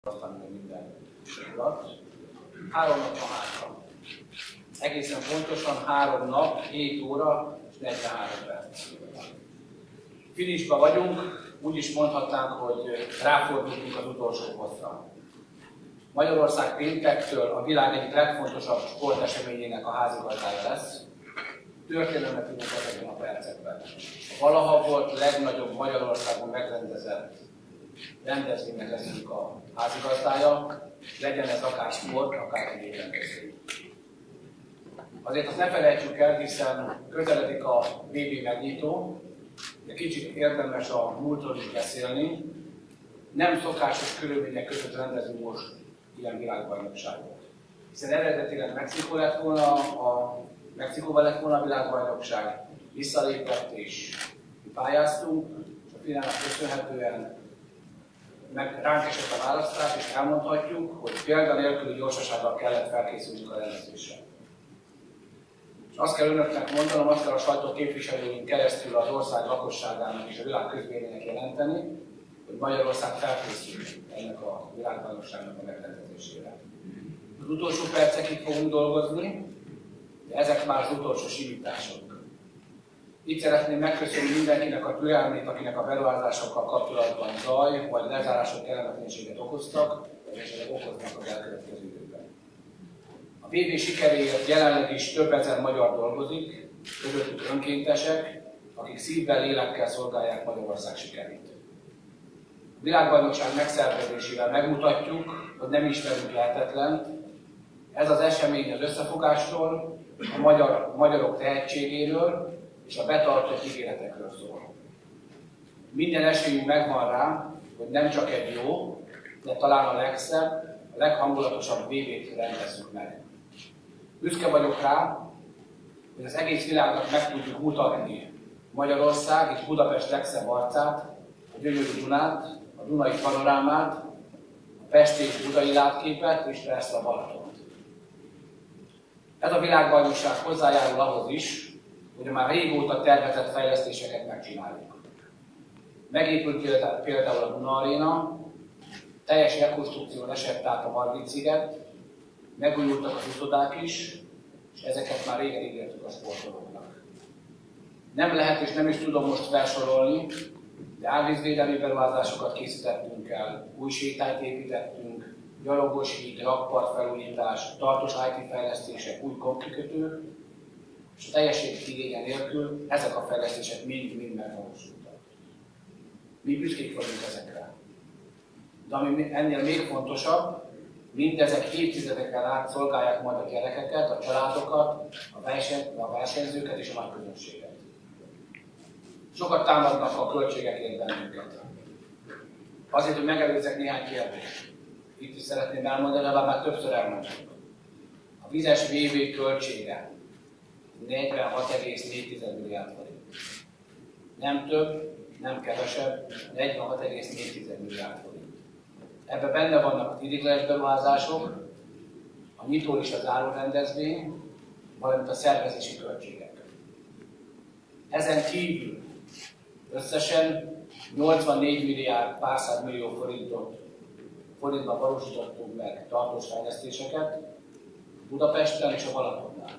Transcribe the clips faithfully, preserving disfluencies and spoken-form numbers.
aztán minden urat. Három nap van hátra. Egészen pontosan három nap, hét óra és negyvenhárom perc. Finisben vagyunk, úgy is mondhatnánk, hogy ráfordultunk az utolsó hosszra. Magyarország péntektől a világ egyik legfontosabb sporteseményének a házigazdája lesz. Történelmet tudunk ezekben a percekben. A valaha volt legnagyobb Magyarországon megrendezett rendezvénynek leszünk a házigazdája, legyen ez akár sport, akár egyéb rendezvény. Azért azt ne felejtsük el, hiszen közeledik a vé bé megnyitó, de kicsit érdemes a múltról is beszélni. Nem szokásos körülmények között rendezünk most ilyen világbajnokságot. Hiszen eredetileg Mexikó lett volna, a Mexikóban lett volna a világbajnokság, visszalépett és pályáztunk, és a finálnak köszönhetően meg ránk esett a választás, és elmondhatjuk, hogy példa nélküli gyorsasággal kellett felkészülnünk a rendezésre. És azt kell önöknek mondanom, azt kell a sajtó képviselőink keresztül az ország lakosságának és a világ közvéleménynek jelenteni, hogy Magyarország felkészül ennek a világbajnokságnak a megrendezésére. Az utolsó percekig fogunk dolgozni, de ezek már az utolsó simítások. Itt szeretném megköszönni mindenkinek a türelmét, akinek a beruházásokkal kapcsolatban zaj vagy lezárások kellemetlenséget okoztak, vagy esetleg okoznak az elkövetkező időben. A vé bé sikeréért jelenleg is több ezer magyar dolgozik, közöttük önkéntesek, akik szívvel, lélekkel szolgálják Magyarország sikerét. A világbajnokság megszervezésével megmutatjuk, hogy nem ismerünk lehetetlent. Ez az esemény az összefogásról, a magyar, magyarok tehetségéről és a betartott ígéretekről szól. Minden esélyünk megvan rá, hogy nem csak egy jó, de talán a legszebb, a leghangulatosabb vé bét rendezzük meg. Büszke vagyok rá, hogy az egész világnak meg tudjuk mutatni Magyarország és Budapest legszebb arcát, a gyönyörű Dunát, a Dunai panorámát, a pesti és budai látképet és persze a Balatont. Ez a világbajnokság hozzájárul ahhoz is, hogy a már régóta tervezett fejlesztéseket megcsináljuk. Megépült például a Duna Aréna, teljes rekonstrukción esett át a Margit-sziget, megújultak az uszodák is, és ezeket már régen ígértük a sportolóknak. Nem lehet és nem is tudom most felsorolni, de árvízvédelmi beruházásokat készítettünk el, új sétányt építettünk, gyalogos híd, rakpartfelújítás, tartós i té fejlesztések, új komkikötő, és a teljeség igénye nélkül ezek a fejlesztések mind-mind megvalósultak. Mi büszkék vagyunk ezekre. De ami ennél még fontosabb, mindezek évtizedekkel át szolgálják majd a gyerekeket, a családokat, a, verseny, a versenyzőket és a nagy közönséget. Sokat támadnak a költségekért bennünket. Azért, hogy megelőzzek néhány kérdést. Itt is szeretném elmondani, de már többször elmondtuk. A vizes vé bé költsége negyvenhat egész négy milliárd forint. Nem több, nem kevesebb, negyvenhat egész négy milliárd forint. Ebben benne vannak az idéglenes beruházások, a nyitó és a záró rendezvény, valamint a szervezési költségek. Ezen kívül összesen nyolcvannégy milliárd pár száz millió forintot forintban valósítottunk meg tartós fejlesztéseket Budapesten és a Balatonnál.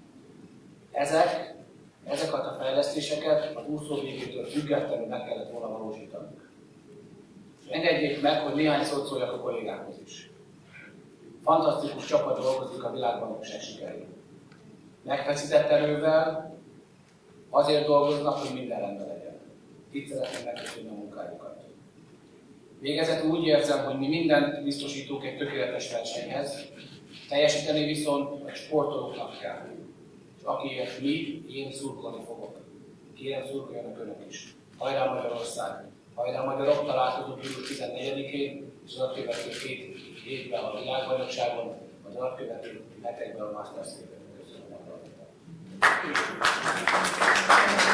Ezek, ezeket a fejlesztéseket az úszóvégétől függetlenül meg kellett volna valósítanunk. Engedjék meg, hogy néhány szót szóljak a kollégákhoz is. Fantasztikus csapat dolgozik a világbajnokság sikerén. Megfeszített erővel azért dolgoznak, hogy minden rendben legyen. Itt szeretném megköszönni a munkájukat. Végezetül úgy érzem, hogy mi mindent biztosítunk egy tökéletes versenyhez, teljesíteni viszont a sportolóknak kell. És akiért mi, én szurkolni fogok. Kérem, szurkoljanak önök is. Hajrá Magyarország! Hajrá magyarok! Találkozunk július tizennegyedikén, és az következő két hétben a világbajnokságon, az következő hetekben a Masters-ben. Köszönöm a hallgatást!